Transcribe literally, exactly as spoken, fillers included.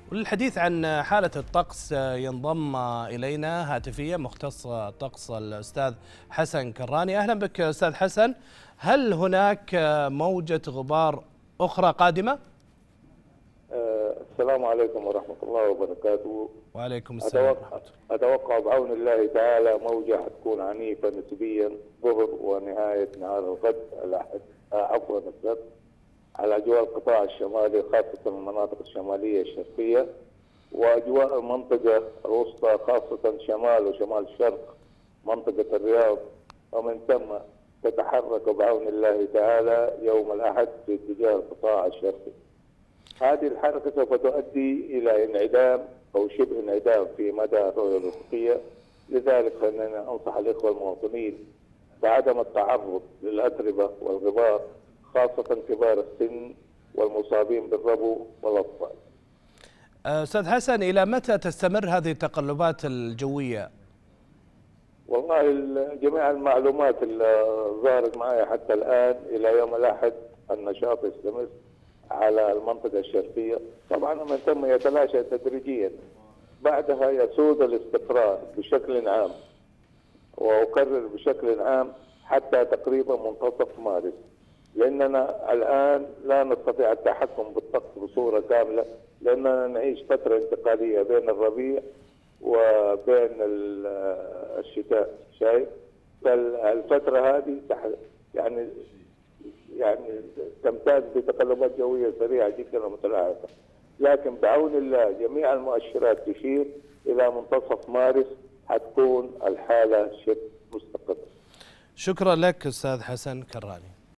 وللحديث عن حالة الطقس ينضم إلينا هاتفيا مختص الطقس الأستاذ حسن كراني. أهلا بك أستاذ حسن. هل هناك موجة غبار أخرى قادمة؟ أه السلام عليكم ورحمة الله وبركاته. وعليكم السلام. أتوقع, أتوقع بعون الله تعالى موجة حتكون عنيفة نسبيا ظهر ونهاية نهار الغد الأحد عفوا السبت على أجواء القطاع الشمالي، خاصة المناطق الشمالية الشرقية وأجواء المنطقة الوسطى، خاصة شمال وشمال الشرق منطقة الرياض، ومن ثم تتحرك بعون الله تعالى يوم الأحد في اتجاه القطاع الشرقي. هذه الحركة سوف تؤدي إلى انعدام أو شبه انعدام في مدى الرؤية الأفقية، لذلك فإننا أنصح الإخوة المواطنين بعدم التعرض للأتربة والغبار، خاصة كبار السن والمصابين بالربو والأطفال. أستاذ حسن، إلى متى تستمر هذه التقلبات الجوية؟ والله جميع المعلومات اللي ظهرت معي حتى الآن إلى يوم الأحد النشاط يستمر على المنطقة الشرقية، طبعا من ثم يتلاشى تدريجيا، بعدها يسود الاستقرار بشكل عام، وأكرر بشكل عام حتى تقريبا منتصف مارس، لأننا الآن لا نستطيع التحكم بالطقس بصورة كاملة، لأننا نعيش فترة انتقالية بين الربيع وبين الشتاء، شايف؟ فالفترة هذه يعني يعني تمتاز بتقلبات جوية سريعة جدا ومتلاحقة، لكن بعون الله جميع المؤشرات تشير إلى منتصف مارس حتكون الحالة شبه مستقرة. شكرا لك أستاذ حسن كراني.